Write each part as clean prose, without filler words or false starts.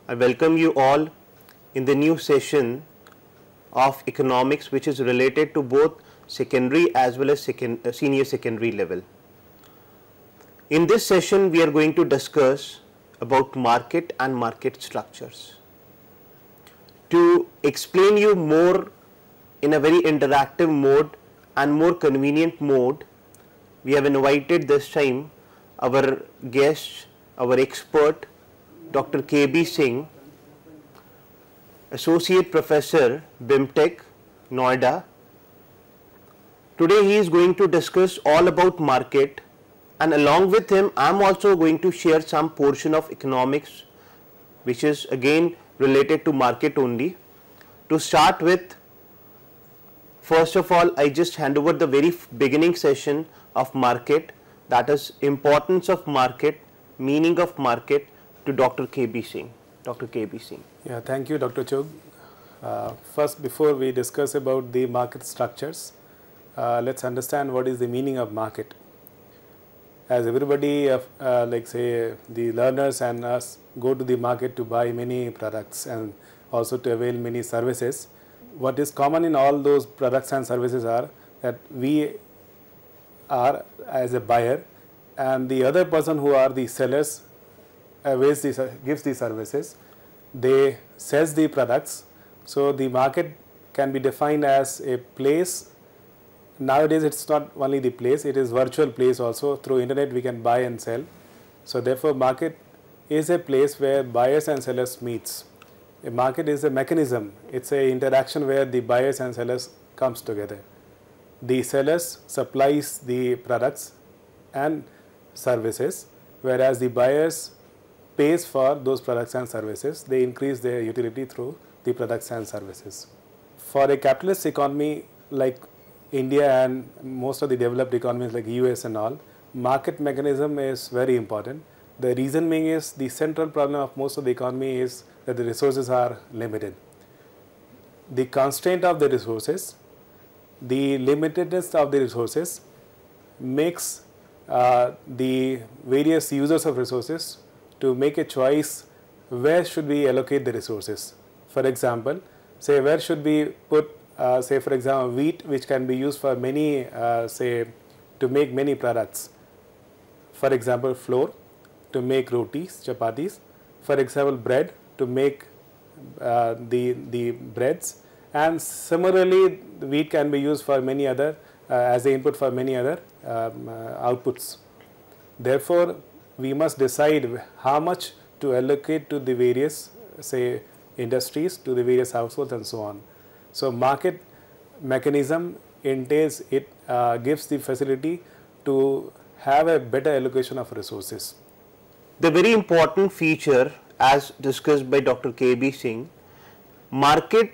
I welcome you all in the new session of economics, which is related to both secondary as well as senior secondary level. In this session, we are going to discuss about market and market structures. To explain you more in a very interactive mode and more convenient mode, we have invited this time our guest, our expert, Dr. K.B. Singh, Associate Professor, BIMTech, Noida. Today he is going to discuss all about market, and along with him I am also going to share some portion of economics which is again related to market only. To start with, first of all, I just hand over the very beginning session of market, that is importance of market, meaning of market, to Dr. K.B. Singh. Dr. K.B. Singh. Yeah, thank you, Dr. Chugh. First, before we discuss about the market structures, let's understand what is the meaning of market. As everybody, like say the learners and us, go to the market to buy many products and also to avail many services. What is common in all those products and services are that we are as a buyer, and the other person who are the sellers gives the services, they sells the products. So the market can be defined as a place. Nowadays it's not only the place, it is virtual place also. Through internet we can buy and sell. So therefore market is a place where buyers and sellers meets. A market is a mechanism, it's a interaction where the buyers and sellers comes together. The sellers supplies the products and services, whereas the buyers pays for those products and services. They increase their utility through the products and services. For a capitalist economy like India and most of the developed economies like US and all, market mechanism is very important. The reason being is the central problem of most of the economy is that the resources are limited. The constraint of the resources, the limitedness of the resources makes the various users of resources to make a choice where should we allocate the resources. For example, say where should we put say for example wheat, which can be used for many say to make many products. For example, flour to make rotis, chapatis. For example, bread to make the breads, and similarly wheat can be used for many other as the input for many other outputs. Therefore, we must decide how much to allocate to the various say industries, to the various households and so on. So market mechanism entails, it gives the facility to have a better allocation of resources. The very important feature as discussed by Dr. K.B. Singh, market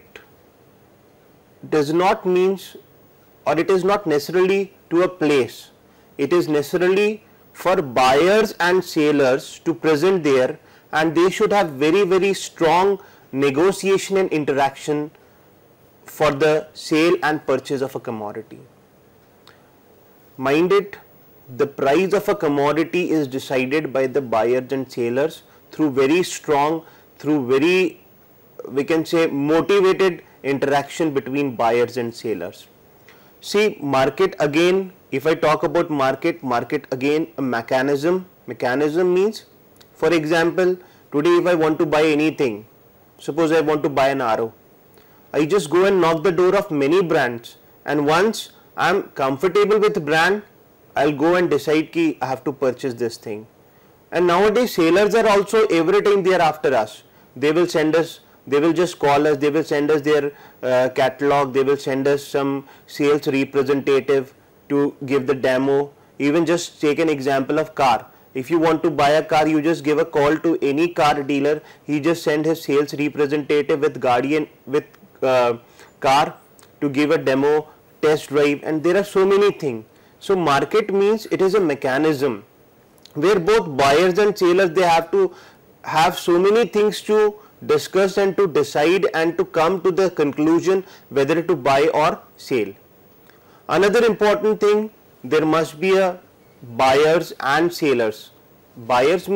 does not means, or it is not necessarily to a place, it is necessarily for buyers and sellers to present there, and they should have very strong negotiation and interaction for the sale and purchase of a commodity. Mind it, the price of a commodity is decided by the buyers and sellers through very strong, through very, we can say, motivated interaction between buyers and sellers. See, market again, if I talk about market again a mechanism. Mechanism means, for example, today if I want to buy anything, suppose I want to buy an RO, I just go and knock the door of many brands, and once I am comfortable with the brand, I'll go and decide ki I have to purchase this thing. And nowadays sellers are also every time they are after us. They will send us, they will just call us, they will send us their catalog, they will send us some sales representative to give the demo. Even just take an example of car. If you want to buy a car, you just give a call to any car dealer, he just send his sales representative with guardian, with car to give a demo, test drive, and there are so many things. So market means it is a mechanism where both buyers and sellers, they have to have so many things to discuss and to decide and to come to the conclusion whether to buy or sell. Another important thing, there must be a buyers and sellers. Buyers means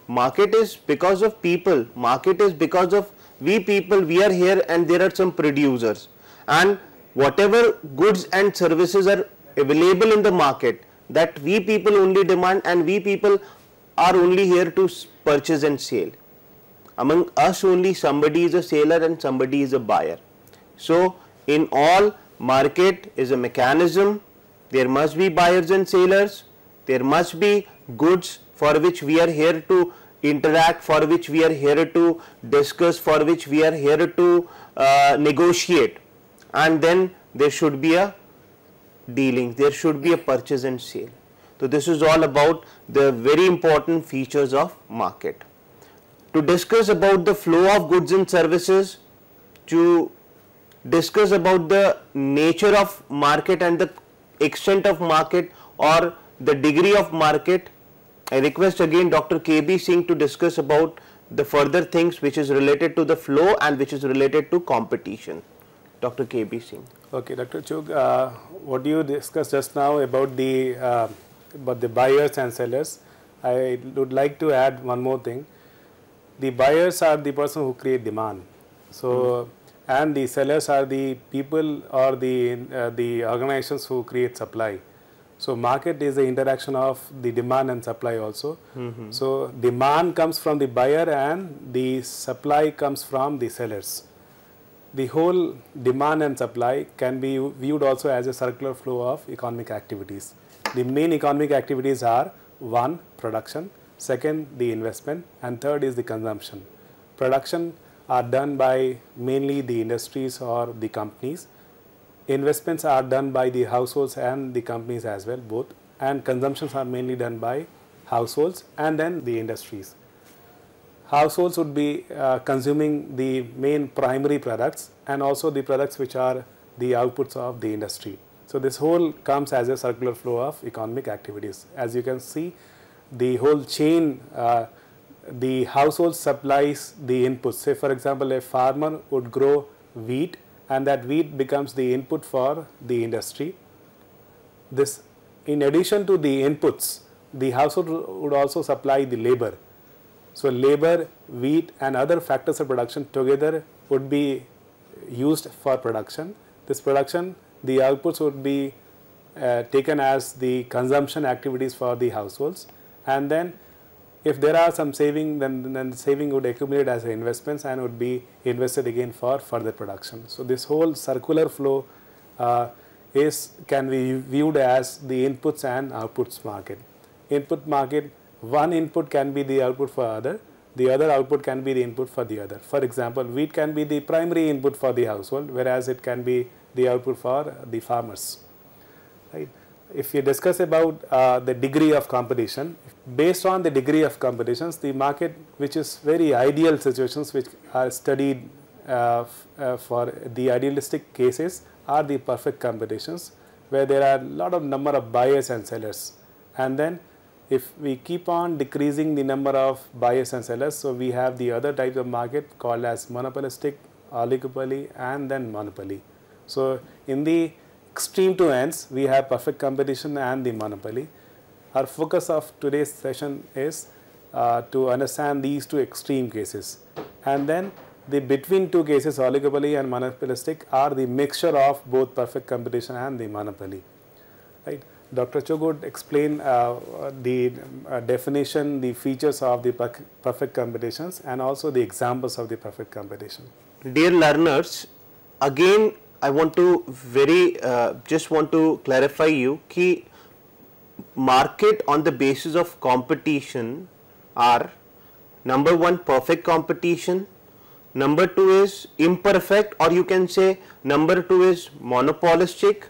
Market is because of people. Market is because of we people. We are here and there are some producers, and whatever goods and services are available in the market, that we people only demand, and we people are only here to purchase and sell. Among us only somebody is a seller and somebody is a buyer. So in all, market is a mechanism. There must be buyers and sellers. There must be goods for which we are here to interact, for which we are here to discuss, for which we are here to negotiate, and then there should be a dealing, there should be a purchase and sale. So this is all about the very important features of market. To discuss about the flow of goods and services, to discuss about the nature of market and the extent of market or the degree of market, I request again Dr. KB Singh to discuss about the further things which is related to the flow and which is related to competition. Dr. KB Singh. Okay, Dr. Chugh, what you discussed just now about the buyers and sellers, I would like to add one more thing. The buyers are the person who create demand. So, and the sellers are the people or the organizations who create supply. So market is the interaction of the demand and supply also. So demand comes from the buyer and the supply comes from the sellers. The whole demand and supply can be viewed also as a circular flow of economic activities. The main economic activities are: one, production; second, the investment; and third is the consumption. Production are done by mainly the industries or the companies. Investments are done by the households and the companies as well, both, and consumptions are mainly done by households and then the industries. Households would be consuming the main primary products and also the products which are the outputs of the industry. So this whole comes as a circular flow of economic activities. As you can see, the whole chain, the household supplies the inputs. Say for example, a farmer would grow wheat, and that wheat becomes the input for the industry. This, in addition to the inputs, the household would also supply the labor. So labor, wheat and other factors of production together would be used for production. This production, the outputs would be taken as the consumption activities for the households, and then if there are some saving, then the saving would accumulate as investments and would be invested again for further production. So this whole circular flow can be viewed as the inputs and outputs market. Input market, one input can be the output for other, the other output can be the input for the other. For example, wheat can be the primary input for the household, whereas it can be the output for the farmers. Right? If you discuss about the degree of competition, based on the degree of competitions, the market, which is very ideal situations which are studied for the idealistic cases, are the perfect competitions where there are a lot of number of buyers and sellers. And then if we keep on decreasing the number of buyers and sellers, so we have the other types of market called as monopolistic, oligopoly and then monopoly. So in the extreme two ends, we have perfect competition and the monopoly. Our focus of today's session is to understand these two extreme cases, and then the between two cases, oligopoly and monopolistic, are the mixture of both perfect competition and the monopoly. Right? Dr. Chugh would explain the definition, the features of the perfect competitions and also the examples of the perfect competition. Dear learners, again I want to just want to clarify you कि market on the basis of competition are: number one, perfect competition; number two is imperfect, or you can say number two is monopolistic;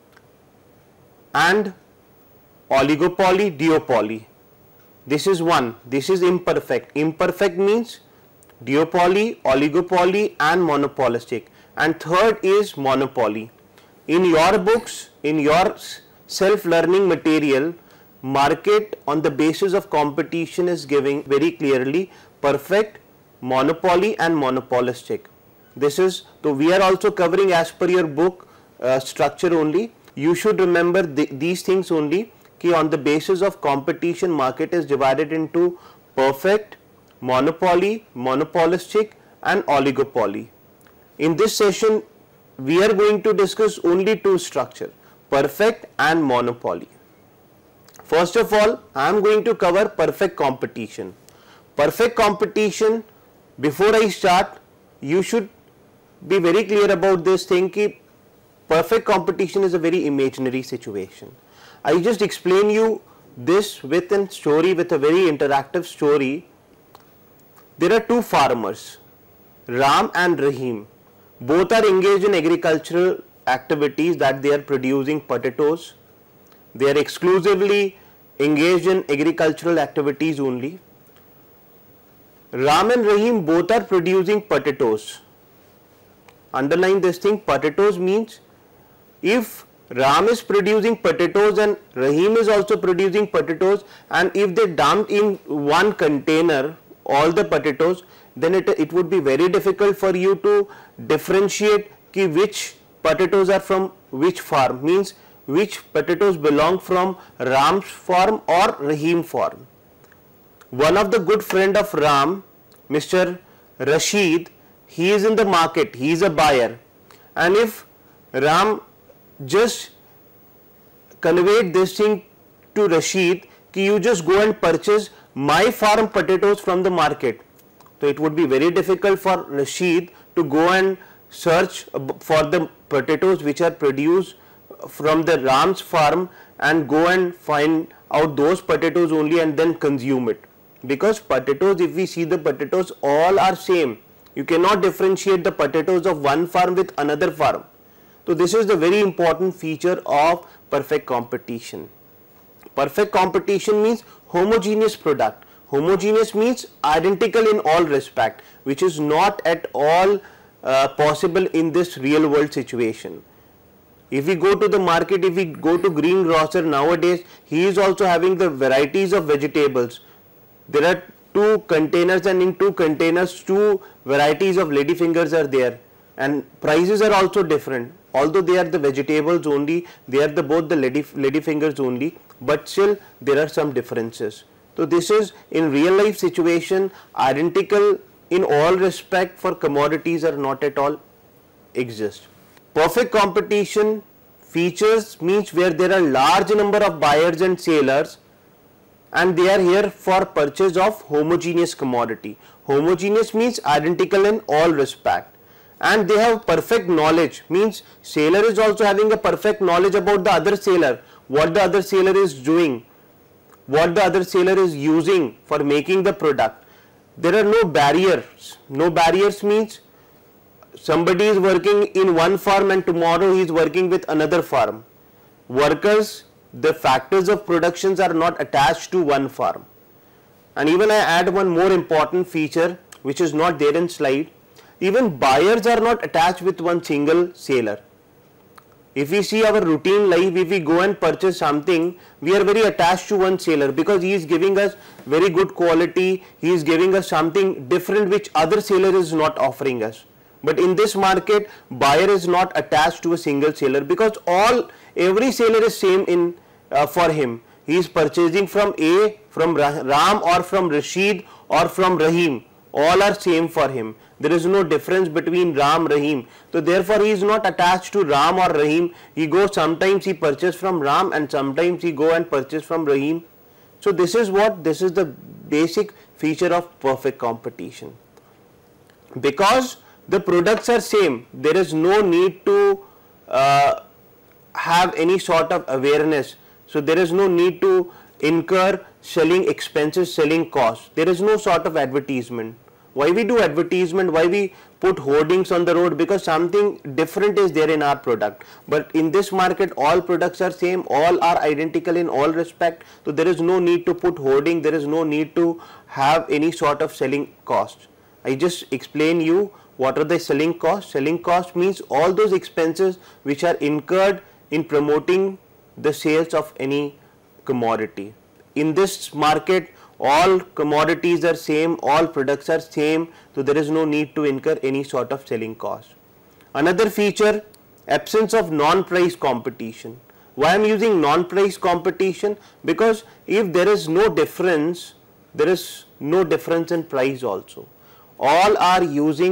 and oligopoly, duopoly. This is one. This is imperfect. Imperfect means duopoly, oligopoly and monopolistic. And third is monopoly. In your books, in your self-learning material, market on the basis of competition is giving very clearly perfect, monopoly and monopolistic. This is, so we are also covering as per your book structure only. You should remember these things only, कि on the basis of competition, market is divided into perfect, monopoly, monopolistic and oligopoly. In this session, we are going to discuss only two structures, perfect and monopoly. First of all, I am going to cover perfect competition. Perfect competition, before I start, you should be very clear about this thing कि perfect competition is a very imaginary situation. I just explain you this with a story, with a very interactive story. There are two farmers, Ram and Rahim. Both are engaged in agricultural activities, that they are producing potatoes. They are exclusively engaged in agricultural activities only. Ram and Rahim both are producing potatoes. Underline this thing, potatoes means if Ram is producing potatoes and Rahim is also producing potatoes, and if they dumped in one container all the potatoes, then it would be very difficult for you to differentiate ki which potatoes are from which farm, means which potatoes belong from Ram's farm or Rahim farm. One of the good friend of Ram, Mr. Rashid, he is in the market, he is a buyer, and if Ram just conveyed this thing to Rashid कि you just go and purchase my farm potatoes from the market, so it would be very difficult for Rashid to go and search for the potatoes which are produced from the Ram's farm and go and find out those potatoes only and then consume it, because potatoes, if we see the potatoes, all are same. You cannot differentiate the potatoes of one farm with another farm. So this is the very important feature of perfect competition. Perfect competition means homogeneous product. Homogeneous means identical in all respect, which is not at all possible in this real world situation. If we go to the market, if we go to greengrocer nowadays, he is also having the varieties of vegetables. There are two containers, and in two containers, two varieties of ladyfingers are there, and prices are also different. Although they are the vegetables only, they are both the ladyfingers only, but still there are some differences. So this is in real life situation identical in all respect for commodities are not at all exist. Perfect competition features means where there are large number of buyers and sellers, and they are here for purchase of homogeneous commodity. Homogeneous means identical in all respect, and they have perfect knowledge, means seller is also having a perfect knowledge about the other seller, what the other seller is doing, what the other seller is using for making the product. There are no barriers. No barriers means somebody is working in one farm and tomorrow he is working with another farm. Workers, the factors of productions are not attached to one farm. And even I add one more important feature which is not there in slide. Even buyers are not attached with one single seller. If we see our routine life, if we go and purchase something, we are very attached to one seller because he is giving us very good quality, he is giving us something different which other seller is not offering us. But in this market, buyer is not attached to a single seller because every seller is same in for him. He is purchasing from A, from Ram or from Rashid or from Rahim. All are same for him. There is no difference between Ram, Rahim. So therefore he is not attached to Ram or Rahim. He goes, sometimes he purchase from Ram and sometimes he go and purchase from Rahim. So this is the basic feature of perfect competition. Because the products are same, there is no need to have any sort of awareness. So there is no need to incur selling expenses, selling costs. There is no sort of advertisement. Why we do advertisement? Why we put hoardings on the road? Because something different is there in our product. But in this market, all products are same, all are identical in all respect. So there is no need to put hoarding. There is no need to have any sort of selling cost. I just explain you what are the selling costs. Selling cost means all those expenses which are incurred in promoting the sales of any commodity. In this market, all commodities are same, all products are same, so there is no need to incur any sort of selling cost. Another feature, absence of non-price competition. Why I am using non-price competition? Because if there is no difference there is no difference in price also. All are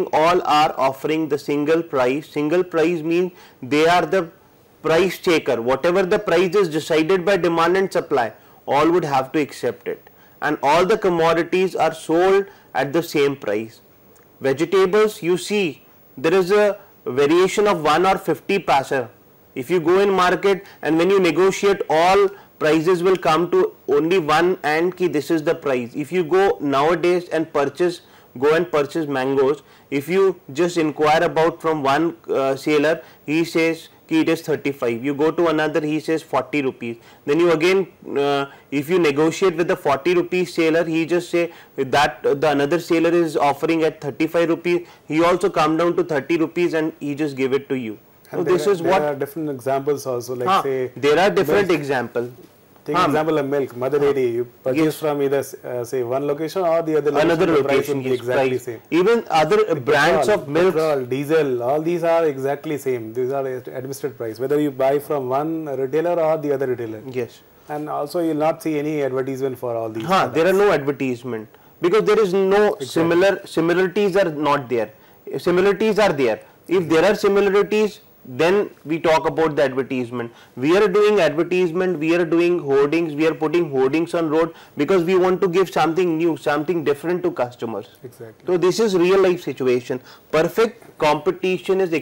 offering the single price. Single price means they are the price taker. Whatever the price is decided by demand and supply, all would have to accept it. And all the commodities are sold at the same price. Vegetables, you see, there is a variation of 1 or 50 paisa. If you go in market and when you negotiate, all prices will come to only one and ki this is the price. If you go nowadays and go and purchase mangoes, if you just inquire about from one seller, he says ki it is 35. You go to another, he says 40 rupees. Then you again, if you negotiate with the 40 rupees seller, he just say that the another seller is offering at 35 rupees. He also come down to 30 rupees and he just give it to you. And so there are different examples also, like say there are different examples. Take example of milk, mother dairy, you purchase from either say one location or the other location. Another the price location, will be exactly same. Even other brands of milk, petrol, diesel, all these are exactly same. These are administered price, whether you buy from one retailer or the other retailer. Yes. And also you will not see any advertisement for all these. There are no advertisement because there is no similarities are not there. Similarities are there. If there are similarities, then we talk about the advertisement. We are doing advertisement, we are doing hoardings, we are putting hoardings on road because we want to give something new, something different to customers. Exactly. So this is real life situation. Perfect competition is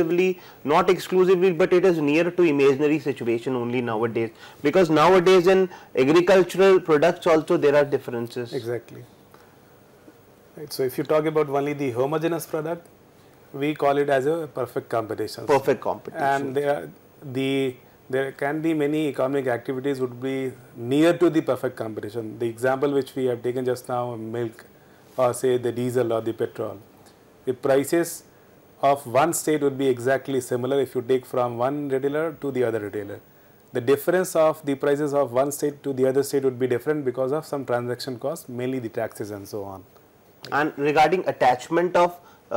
not exclusively, but it is near to imaginary situation only nowadays, because nowadays in agricultural products also there are differences. Exactly. Right. So if you talk about only the homogeneous product, we call it as a perfect competition. Perfect competition. And there can be many economic activities would be near to the perfect competition. The example which we have taken just now, milk or say the diesel or the petrol. The prices of one state would be exactly similar if you take from one retailer to the other retailer. The difference of the prices of one state to the other state would be different because of some transaction costs, mainly the taxes and so on. And regarding attachment of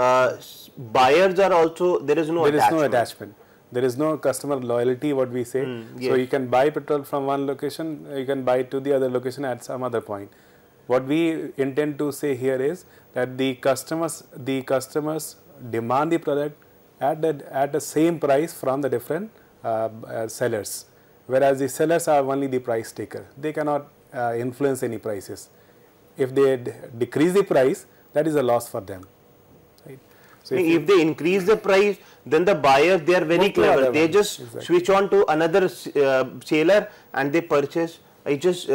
buyers are also, there is no attachment. There is no customer loyalty, what we say. Yes. So you can buy petrol from one location, you can buy to the other location at some other point. What we intend to say here is that the customers demand the product at the same price from the different sellers, whereas the sellers are only the price taker. They cannot influence any prices. If they decrease the price, that is a loss for them. Right? So if they increase the price, then the buyers, they are very clever. They just switch on to another seller and they purchase. I just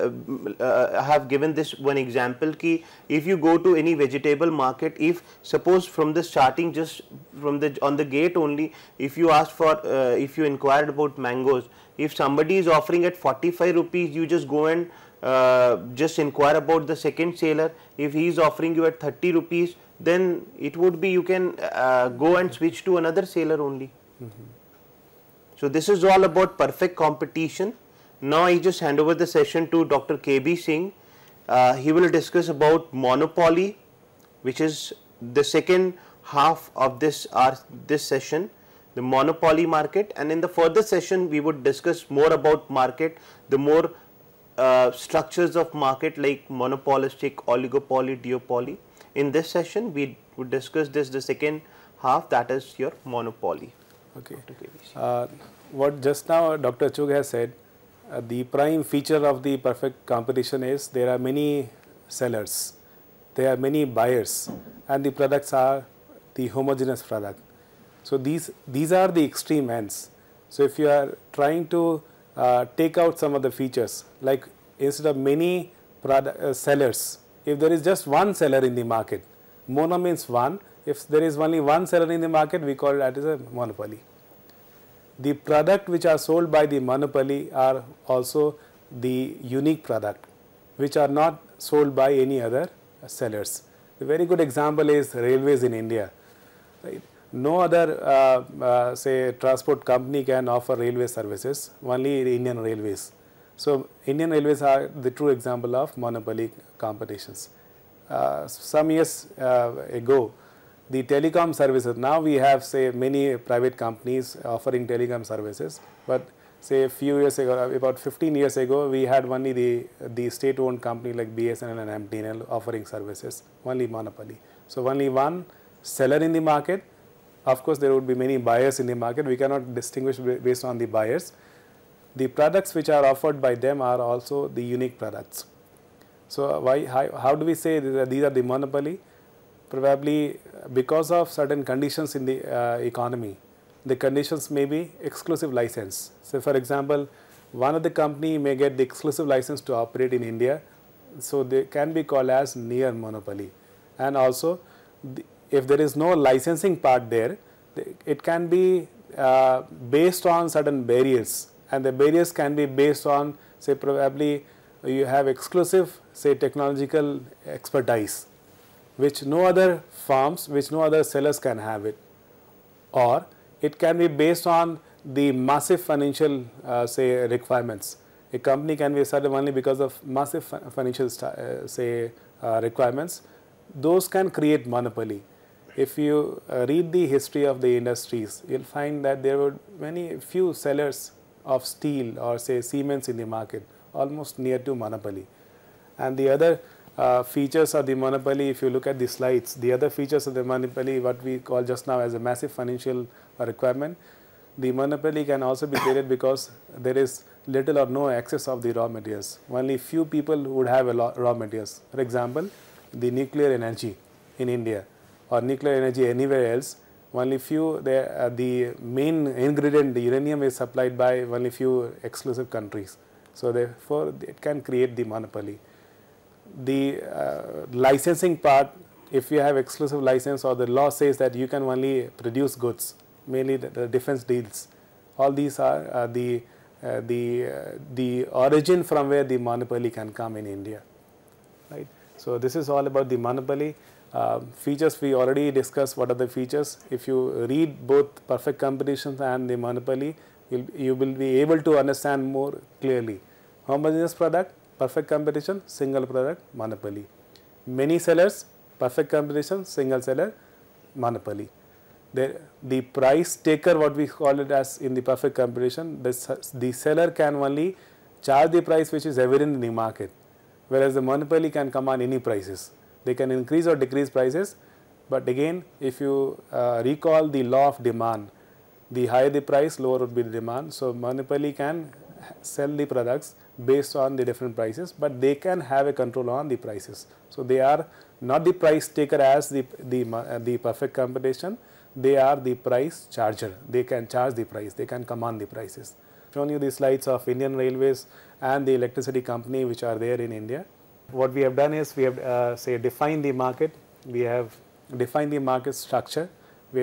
have given this one example ki if you go to any vegetable market, if suppose from the starting, just from on the gate only, if you ask for if you inquired about mangoes, if somebody is offering at 45 rupees, you just go and just inquire about the second seller. If he is offering you at 30 rupees, then it would be you can go and switch to another seller only. So this is all about perfect competition. Now I just hand over the session to Dr. KB Singh. He will discuss about monopoly, which is the second half of this session, the monopoly market, and in the further session we would discuss more about market, the more structures of market like monopolistic, oligopoly, duopoly. In this session we would discuss the second half, that is your monopoly. Okay. What just now Dr. Chugh has said, the prime feature of the perfect competition is there are many sellers, there are many buyers, and the products are the homogeneous product. So these are the extreme ends. So if you are trying to take out some of the features, like instead of many sellers, if there is just one seller in the market, mono means one. If there is only one seller in the market, we call that as a monopoly. The product which are sold by the monopoly are also the unique product, which are not sold by any other sellers. A very good example is railways in India. Right? No other say transport company can offer railway services, only the Indian Railways. So Indian Railways are the true example of monopoly competitions. Some years ago, the telecom services, now we have say many private companies offering telecom services, but say a few years ago, about 15 years ago, we had only the state-owned company like BSNL and MTNL offering services, only monopoly. So only one seller in the market. Of course, there would be many buyers in the market. We cannot distinguish based on the buyers. The products which are offered by them are also the unique products. So how do we say that these are the monopoly? Probably because of certain conditions in the economy. The conditions may be exclusive license. So for example, one of the company may get the exclusive license to operate in India, so they can be called as near monopoly. And also, if there is no licensing part there, it can be based on certain barriers, and the barriers can be based on, say, probably you have exclusive, say, technological expertise, which no other firms, which no other sellers can have it, or it can be based on the massive financial, say, requirements. A company can be started only because of massive financial, say, requirements. Those can create monopoly. If you read the history of the industries, you'll find that there were few sellers of steel or, say, Siemens in the market, almost near to monopoly. And the other features of the monopoly, if you look at the slides, the other features of the monopoly, what we call just now as a massive financial requirement, the monopoly can also be created because there is little or no access of the raw materials. Only few people would have raw materials. For example, the nuclear energy in India or nuclear energy anywhere else, only few, the main ingredient, the uranium, is supplied by only few exclusive countries. So therefore, it can create the monopoly. The licensing part, if you have exclusive license or the law says that you can only produce goods, mainly the defense deals, all these are the origin from where the monopoly can come in India, right? So this is all about the monopoly. Features we already discussed. What are the features? If you read both perfect competition and the monopoly, you will be able to understand more clearly. Homogeneous product, perfect competition, single product, monopoly. Many sellers, perfect competition, single seller, monopoly. The price taker, what we call it as in the perfect competition, the seller can only charge the price which is evident in the market, whereas the monopoly can command any prices. They can increase or decrease prices, but again, if you recall the law of demand, the higher the price, lower would be the demand. So monopoly can sell the products based on the different prices, but they can have a control on the prices. So they are not the price taker as the perfect competition. They are the price charger. They can charge the price. They can command the prices. Shown you the slides of Indian Railways and the electricity company which are there in India. What we have done is we have say defined the market. We have defined the market structure. We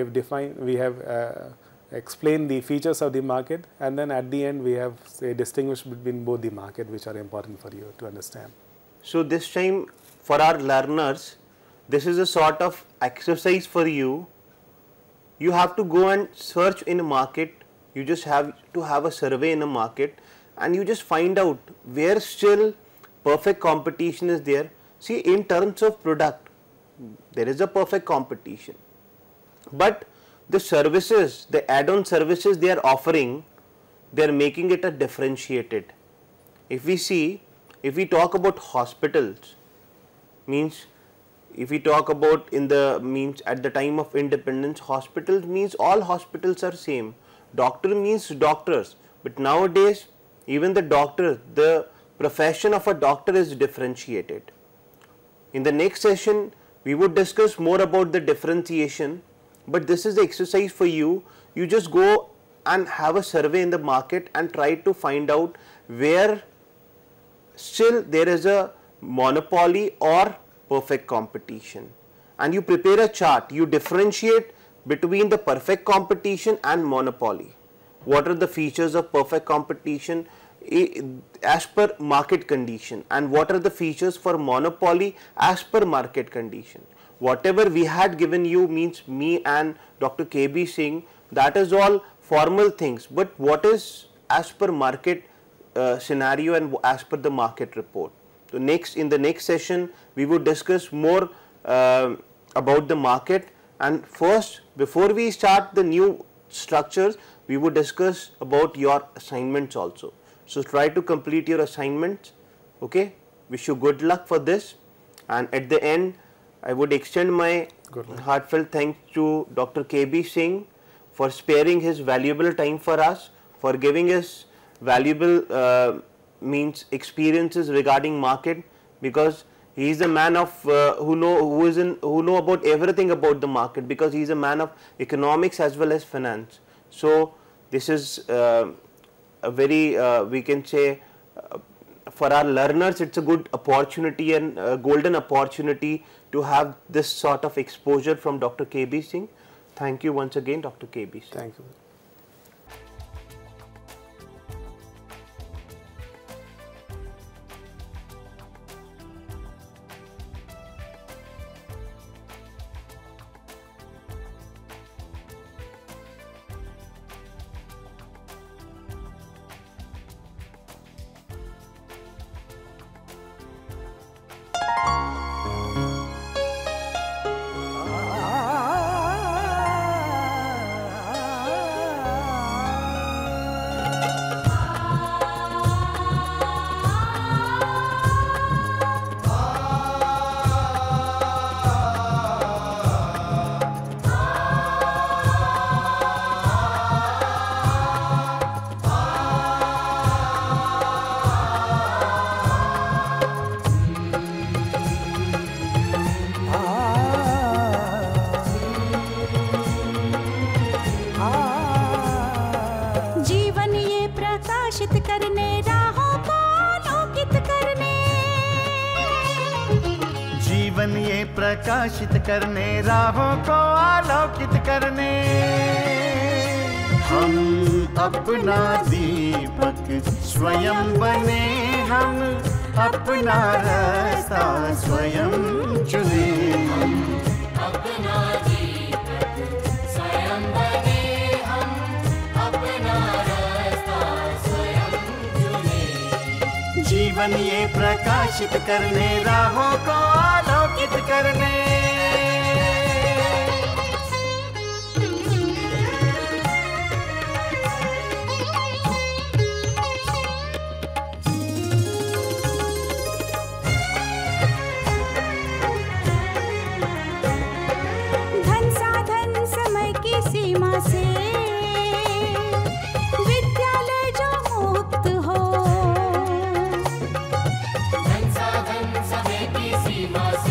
have explained the features of the market, and then at the end we have, say, distinguished between both the market, which are important for you to understand. So this time for our learners, this is a sort of exercise for you. You have to go and search in a market. You just have to have a survey in a market, and you just find out where still perfect competition is there. See, in terms of product, there is a perfect competition, but the services, the add-on services they are offering, they are making it a differentiated. If we talk about hospitals, means if we talk about at the time of independence, hospitals means all hospitals are same. Doctor means doctors, but nowadays even the profession of a doctor is differentiated. In the next session, we would discuss more about the differentiation, but this is the exercise for you. You just go and have a survey in the market and try to find out where still there is a monopoly or perfect competition, and you prepare a chart. You differentiate between the perfect competition and monopoly. What are the features of perfect competition as per market condition, and what are the features for monopoly as per market condition. Whatever we had given you, means me and Dr. KB Singh, that is all formal things, but what is as per market scenario and as per the market report. So in the next session we would discuss more about the market, and first, before we start the new structures, we would discuss about your assignments also. So try to complete your assignments. Okay, wish you good luck for this, and at the end I would extend my heartfelt thanks to Dr. KB Singh for sparing his valuable time for us, for giving us valuable experiences regarding market, because he is a man of who know about everything about the market, because he is a man of economics as well as finance. So this is a very we can say for our learners it's a good opportunity and a golden opportunity to have this sort of exposure from Dr. KB Singh. Thank you once again, Dr. KB Singh. Thank you. प्रकाशित करने राहों को आलोकित करने, हम अपना दीपक स्वयं बने, हम अपना रास्ता स्वयं चुने, हम अपना दीपक स्वयं बने, हम अपना रास्ता स्वयं चुने। जीवन ये प्रकाशित करने राहों को आलोकित करने। धन साधन समय की सीमा से विद्यालय जो मुक्त हो, धन साधन समय की सीमा से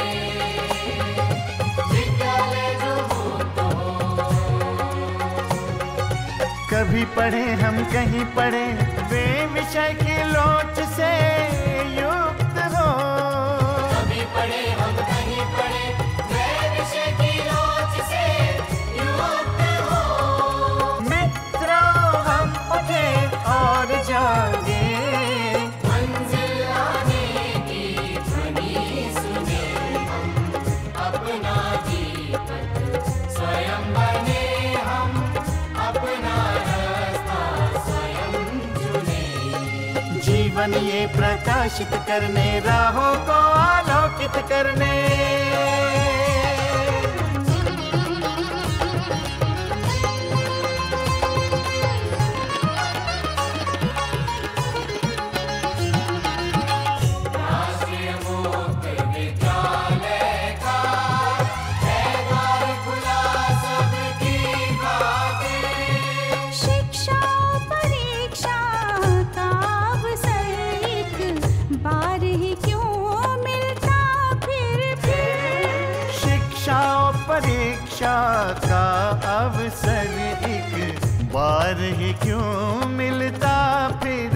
कभी पढ़े हम कहीं पढ़े वे विषय की लोच से युक्त हो, कभी पढ़े हम कहीं पढ़े वे विषय की लोच से युक्त हो। मित्रों हम उठे और जागे, मंजिल आने की ध्वनि सुने, हम अपना दीपक स्वयं बने, हम अपना जीवन ये प्रकाशित करने राहों को आलोकित करने। राष्ट्रीय मुक्त विद्यालय का है द्वार खुला सबकी खातिर। शिक्षा परीक्षा का बार ही क्यों मिलता फिर। शिक्षा परीक्षा का अवसर एक बार ही क्यों मिलता फिर।